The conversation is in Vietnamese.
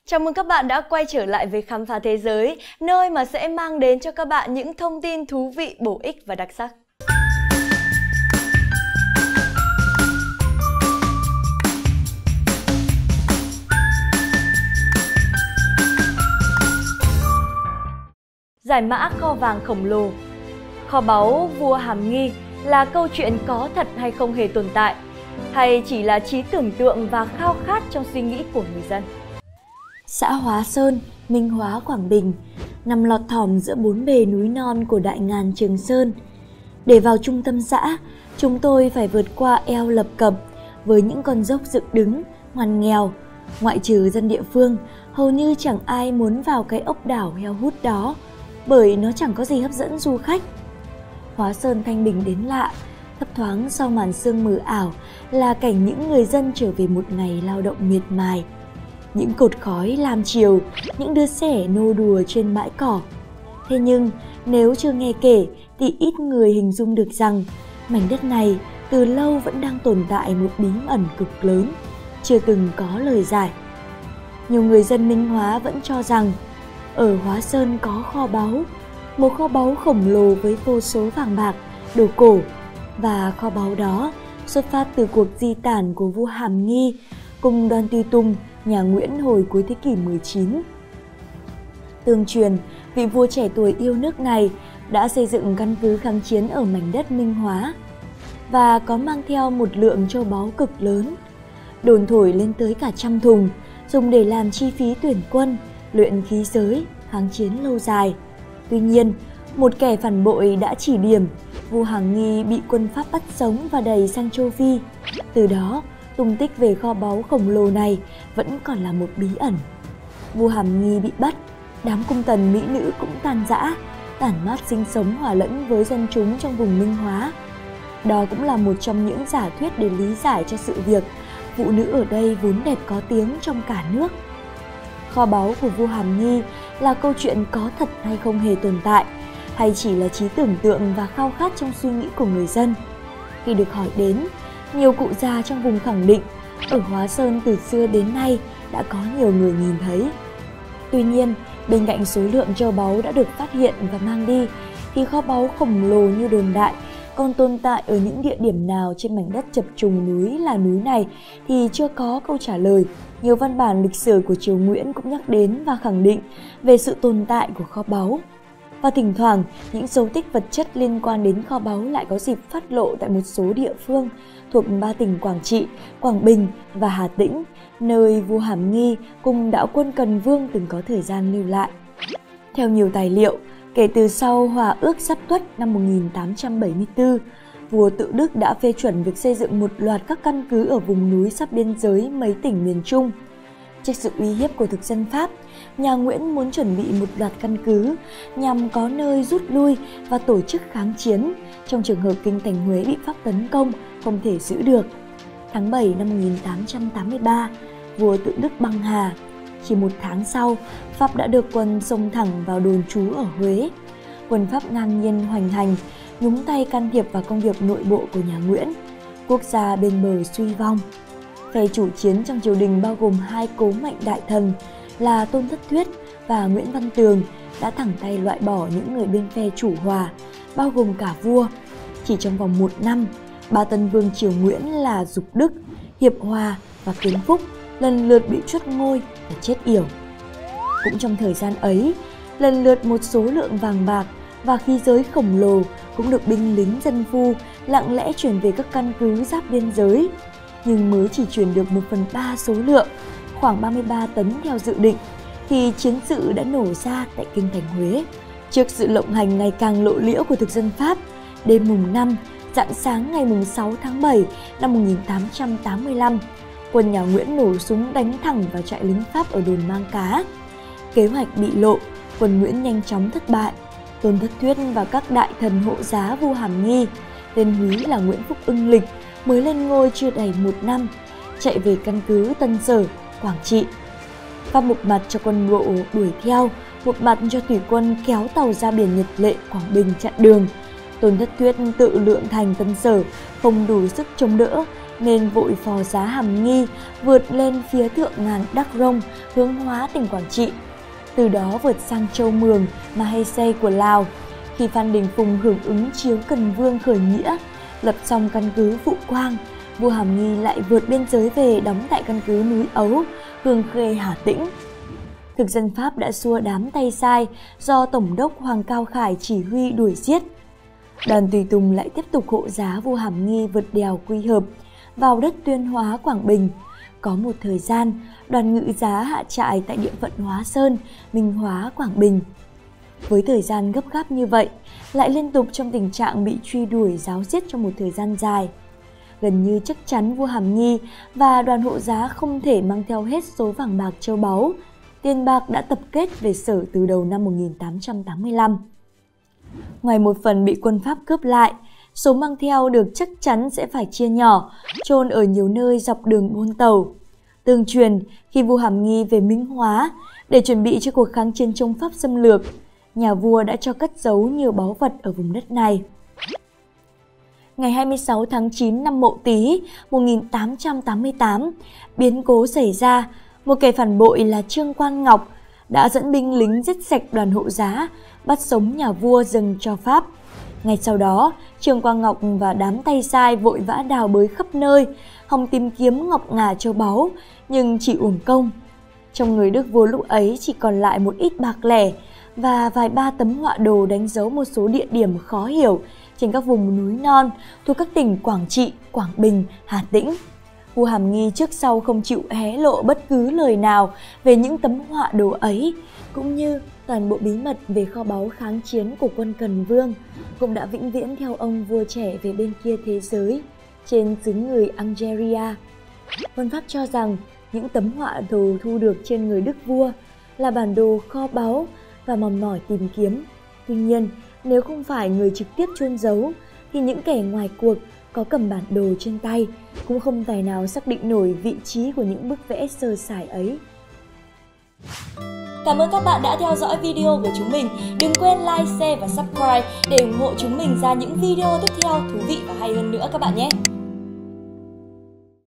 Chào mừng các bạn đã quay trở lại với Khám phá thế giới, nơi mà sẽ mang đến cho các bạn những thông tin thú vị, bổ ích và đặc sắc. Giải mã kho vàng khổng lồ. Kho báu vua Hàm Nghi là câu chuyện có thật hay không hề tồn tại, hay chỉ là trí tưởng tượng và khao khát trong suy nghĩ của người dân? Xã Hóa Sơn, Minh Hóa, Quảng Bình nằm lọt thỏm giữa bốn bề núi non của đại ngàn Trường Sơn. Để vào trung tâm xã, chúng tôi phải vượt qua eo lập cập với những con dốc dựng đứng, ngoằn nghèo. Ngoại trừ dân địa phương, hầu như chẳng ai muốn vào cái ốc đảo heo hút đó, bởi nó chẳng có gì hấp dẫn du khách. Hóa Sơn thanh bình đến lạ, thấp thoáng sau màn sương mờ ảo là cảnh những người dân trở về một ngày lao động miệt mài. Những cột khói làm chiều, những đứa trẻ nô đùa trên bãi cỏ. Thế nhưng, nếu chưa nghe kể thì ít người hình dung được rằng mảnh đất này từ lâu vẫn đang tồn tại một bí ẩn cực lớn, chưa từng có lời giải. Nhiều người dân Minh Hóa vẫn cho rằng ở Hóa Sơn có kho báu, một kho báu khổng lồ với vô số vàng bạc, đồ cổ, và kho báu đó xuất phát từ cuộc di tản của vua Hàm Nghi cùng Đoàn Tùy Tùng nhà Nguyễn hồi cuối thế kỷ 19. Tương truyền, vị vua trẻ tuổi yêu nước này đã xây dựng căn cứ kháng chiến ở mảnh đất Minh Hóa và có mang theo một lượng châu báu cực lớn, đồn thổi lên tới cả 100 thùng, dùng để làm chi phí tuyển quân, luyện khí giới, kháng chiến lâu dài. Tuy nhiên, một kẻ phản bội đã chỉ điểm, vua Hàm Nghi bị quân Pháp bắt sống và đày sang Châu Phi. Từ đó, tung tích về kho báu khổng lồ này vẫn còn là một bí ẩn. Vua Hàm Nghi bị bắt, đám cung tần mỹ nữ cũng tan rã, tản mát sinh sống hòa lẫn với dân chúng trong vùng Minh Hóa. Đó cũng là một trong những giả thuyết để lý giải cho sự việc phụ nữ ở đây vốn đẹp có tiếng trong cả nước. Kho báu của vua Hàm Nghi là câu chuyện có thật hay không hề tồn tại, hay chỉ là trí tưởng tượng và khao khát trong suy nghĩ của người dân? Khi được hỏi đến, nhiều cụ già trong vùng khẳng định ở Hóa Sơn từ xưa đến nay đã có nhiều người nhìn thấy. Tuy nhiên, bên cạnh số lượng châu báu đã được phát hiện và mang đi, thì kho báu khổng lồ như đồn đại còn tồn tại ở những địa điểm nào trên mảnh đất chập trùng núi là núi này thì chưa có câu trả lời. Nhiều văn bản lịch sử của triều Nguyễn cũng nhắc đến và khẳng định về sự tồn tại của kho báu. Và thỉnh thoảng, những dấu tích vật chất liên quan đến kho báu lại có dịp phát lộ tại một số địa phương thuộc 3 tỉnh Quảng Trị, Quảng Bình và Hà Tĩnh, nơi vua Hàm Nghi cùng đạo quân Cần Vương từng có thời gian lưu lại. Theo nhiều tài liệu, kể từ sau Hòa ước Giáp Tuất năm 1874, vua Tự Đức đã phê chuẩn việc xây dựng một loạt các căn cứ ở vùng núi giáp biên giới mấy tỉnh miền Trung. Trước sự uy hiếp của thực dân Pháp, nhà Nguyễn muốn chuẩn bị một loạt căn cứ nhằm có nơi rút lui và tổ chức kháng chiến trong trường hợp kinh thành Huế bị Pháp tấn công không thể giữ được. Tháng 7 năm 1883, vua Tự Đức băng hà. Chỉ một tháng sau, Pháp đã đưa quân xông thẳng vào đồn trú ở Huế. Quân Pháp ngang nhiên hoành hành, nhúng tay can thiệp vào công việc nội bộ của nhà Nguyễn. Quốc gia bên bờ suy vong. Phe chủ chiến trong triều đình bao gồm 2 cố mệnh đại thần là Tôn Thất Thuyết và Nguyễn Văn Tường đã thẳng tay loại bỏ những người bên phe chủ hòa, bao gồm cả vua. Chỉ trong vòng 1 năm, 3 tân vương triều Nguyễn là Dục Đức, Hiệp Hòa và Kiến Phúc lần lượt bị truất ngôi và chết yểu. Cũng trong thời gian ấy, lần lượt một số lượng vàng bạc và khí giới khổng lồ cũng được binh lính dân phu lặng lẽ chuyển về các căn cứ giáp biên giới, nhưng mới chỉ chuyển được 1/3 số lượng, khoảng 33 tấn theo dự định, thì chiến sự đã nổ ra tại kinh thành Huế. Trước sự lộng hành ngày càng lộ liễu của thực dân Pháp, đêm mùng 5, rạng sáng ngày mùng 6 tháng 7 năm 1885, quân nhà Nguyễn nổ súng đánh thẳng vào trại lính Pháp ở đồn Mang Cá. Kế hoạch bị lộ, quân Nguyễn nhanh chóng thất bại. Tôn Thất Thuyết và các đại thần hộ giá vua Hàm Nghi, tên húy là Nguyễn Phúc Ưng Lịch, mới lên ngôi chưa đầy 1 năm, chạy về căn cứ Tân Sở, Quảng Trị. Pháp một mặt cho quân bộ đuổi theo, một mặt cho thủy quân kéo tàu ra biển Nhật Lệ, Quảng Bình chặn đường. Tôn Thất Thuyết tự lượng thành Tân Sở, không đủ sức chống đỡ nên vội phò giá Hàm Nghi vượt lên phía thượng ngàn Đắc Rông, hướng Hóa, tỉnh Quảng Trị. Từ đó vượt sang Châu Mường, Mahese của Lào. Khi Phan Đình Phùng hưởng ứng chiếu Cần Vương khởi nghĩa, lập xong căn cứ Vũ Quang, vua Hàm Nghi lại vượt biên giới về đóng tại căn cứ núi Ấu, Hương Khê, Hà Tĩnh. Thực dân Pháp đã xua đám tay sai do Tổng đốc Hoàng Cao Khải chỉ huy đuổi giết. Đoàn tùy tùng lại tiếp tục hộ giá vua Hàm Nghi vượt đèo Quy Hợp vào đất Tuyên Hóa, Quảng Bình. Có một thời gian, đoàn ngự giá hạ trại tại địa phận Hóa Sơn, Minh Hóa, Quảng Bình. Với thời gian gấp gáp như vậy, lại liên tục trong tình trạng bị truy đuổi giáo giết trong một thời gian dài. Gần như chắc chắn vua Hàm Nghi và đoàn hộ giá không thể mang theo hết số vàng bạc châu báu, tiền bạc đã tập kết về Sở từ đầu năm 1885. Ngoài một phần bị quân Pháp cướp lại, số mang theo được chắc chắn sẽ phải chia nhỏ, chôn ở nhiều nơi dọc đường Buôn Tàu. Tương truyền, khi vua Hàm Nghi về Minh Hóa để chuẩn bị cho cuộc kháng chiến chống Pháp xâm lược, nhà vua đã cho cất giấu nhiều báu vật ở vùng đất này. Ngày 26 tháng 9 năm Mậu Tý 1888, biến cố xảy ra. Một kẻ phản bội là Trương Quang Ngọc đã dẫn binh lính giết sạch đoàn hộ giá, bắt sống nhà vua dâng cho Pháp. Ngay sau đó, Trương Quang Ngọc và đám tay sai vội vã đào bới khắp nơi, hòng tìm kiếm ngọc ngà châu báu, nhưng chỉ uổng công. Trong người Đức vua lúc ấy chỉ còn lại một ít bạc lẻ và vài ba tấm họa đồ đánh dấu một số địa điểm khó hiểu trên các vùng núi non thuộc các tỉnh Quảng Trị, Quảng Bình, Hà Tĩnh. Vua Hàm Nghi trước sau không chịu hé lộ bất cứ lời nào về những tấm họa đồ ấy, cũng như toàn bộ bí mật về kho báu kháng chiến của quân Cần Vương, cũng đã vĩnh viễn theo ông vua trẻ về bên kia thế giới, trên xứ người Algeria. Quân Pháp cho rằng những tấm họa đồ thu được trên người Đức vua là bản đồ kho báu và mòn mỏi tìm kiếm. Tuy nhiên, nếu không phải người trực tiếp chôn giấu, thì những kẻ ngoài cuộc có cầm bản đồ trên tay cũng không tài nào xác định nổi vị trí của những bức vẽ sơ sài ấy. Cảm ơn các bạn đã theo dõi video của chúng mình. Đừng quên like, share và subscribe để ủng hộ chúng mình ra những video tiếp theo thú vị và hay hơn nữa các bạn nhé!